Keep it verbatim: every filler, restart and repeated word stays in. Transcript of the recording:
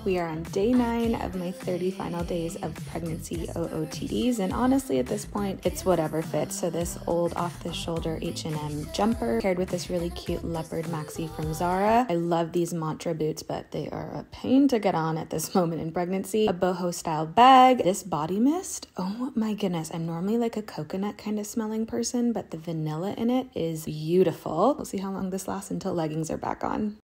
We are on day nine of my thirty final days of pregnancy O O T Ds, and honestly at this point, it's whatever fits. So this old off-the-shoulder H and M jumper paired with this really cute leopard maxi from Zara. I love these mantra boots, but they are a pain to get on at this moment in pregnancy. A boho style bag, this body mist, oh my goodness, I'm normally like a coconut kind of smelling person, but the vanilla in it is beautiful. We'll see how long this lasts until leggings are back on.